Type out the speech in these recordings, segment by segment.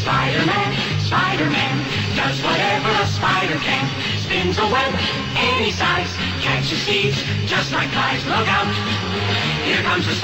Spider-Man, Spider-Man, does whatever a spider can. Spins a web any size, catches thieves just like flies. Look out, here comes the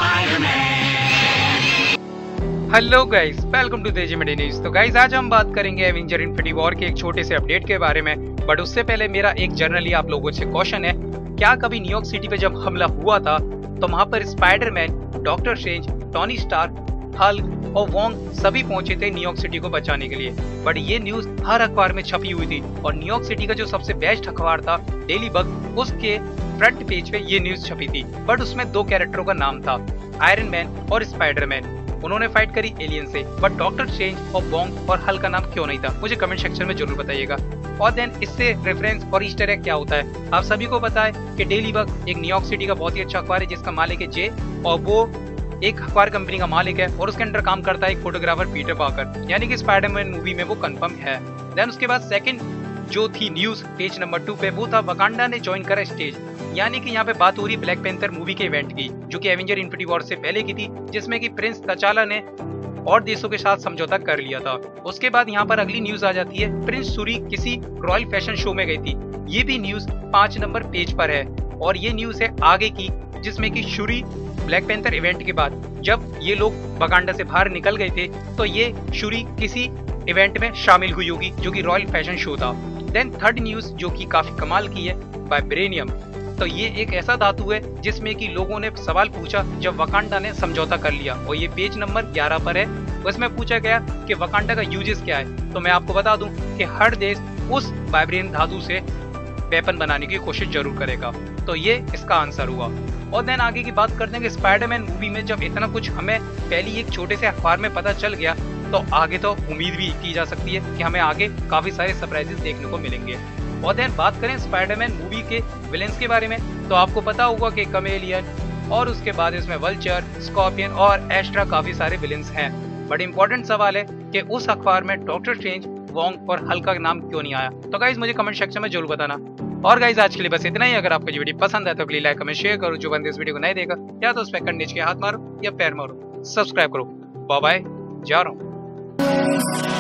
Spider-Man. Hello guys, welcome to Teji media news. तो guys आज हम बात करेंगे Avenger infinity war के एक छोटे से update के बारे में। बट उससे पहले मेरा एक जनरली आप लोगों से क्वेश्चन है, क्या कभी न्यूयॉर्क सिटी पे जब हमला हुआ था तो वहां पर Spiderman, doctor Strange, Tony Stark, Hulk और वोंग सभी पहुंचे थे न्यूयॉर्क सिटी को बचाने के लिए। बट ये न्यूज हर अखबार में छपी हुई थी और न्यूयॉर्क सिटी का जो सबसे बेस्ट अखबार था डेली बग, उसके फ्रंट पेज पे ये न्यूज छपी थी। बट उसमें दो कैरेक्टरों का नाम था, आयरन मैन और स्पाइडरमैन। उन्होंने फाइट करी एलियन से। बट डॉक्टर स्ट्रेंज और वोंग और हल्क का नाम क्यों नहीं था, मुझे कमेंट सेक्शन में जरूर बताइएगा। और देन इससे रेफरेंस और ईस्टर एग क्या होता है, आप सभी को पता है कि डेली बग एक न्यूयॉर्क सिटी का बहुत ही अच्छा अखबार है जिसका मालिक है जे, और वो एक अखबार कंपनी का मालिक है और उसके अंडर काम करता है एक फोटोग्राफर पीटर पार्कर, यानी कि स्पाइडरमैन मूवी में वो कंफर्म है। देन उसके बाद सेकंड जो थी न्यूज पेज नंबर 2 पे, वो था वकांडा ने ज्वाइन करा स्टेज, यानी कि यहाँ पे बात हो रही ब्लैक पैंथर मूवी के इवेंट की जो कि एवेंजर इन्फिनिटी वॉर से पहले की थी, जिसमें कि प्रिंस तचाला ने और देशों के साथ समझौता कर लिया था। उसके बाद यहाँ पर अगली न्यूज आ जाती है, प्रिंस सूरी किसी रॉयल फैशन शो में गई थी। ये भी न्यूज 5 नंबर पेज पर है और ये न्यूज है आगे की, जिसमें कि शूरी ब्लैक पैंथर इवेंट के बाद जब ये लोग वकांडा से बाहर निकल गए थे तो ये शूरी किसी इवेंट में शामिल हुई होगी जो कि रॉयल फैशन शो था। देन थर्ड न्यूज जो कि काफी कमाल की है, वाइब्रेनियम। तो ये एक ऐसा धातु है जिसमें कि लोगों ने सवाल पूछा जब वकांडा ने समझौता कर लिया, और ये पेज नंबर 11 पर है। उसमें पूछा गया कि वकांडा का यूजेस क्या है, तो मैं आपको बता दूं कि हर देश उस वाइब्रेनियम धातु से वेपन बनाने की कोशिश जरूर करेगा। तो ये इसका आंसर हुआ। और देन आगे की बात करते हैं कि स्पाइडरमैन मूवी में जब इतना कुछ हमें पहली एक छोटे से अखबार में पता चल गया, तो आगे तो उम्मीद भी की जा सकती है कि हमें आगे काफी सारे सरप्राइजेस देखने को मिलेंगे। और देन बात करें स्पाइडरमैन मूवी के विलेंस के बारे में, तो आपको पता होगा कि कमेलियन और उसके बाद इसमें वल्चर, स्कॉर्पियन और एस्ट्रा काफी सारे विलेंस हैं। बट इम्पोर्टेंट सवाल है कि उस अखबार में डॉक्टर स्ट्रेंज, वोंग और हल्क का नाम क्यों नहीं आया। तो गाइज मुझे कमेंट सेक्शन में जरूर बताना। और गाइज आज के लिए बस इतना ही। अगर आपको ये वीडियो पसंद है तो प्लीज लाइक, कमेंट, शेयर करो। जो बंदे इस वीडियो को नहीं देगा या तो उस पर नीचे के हाथ मारो या पैर मारो, सब्सक्राइब करो। बाय बाय, जा रहा हूँ।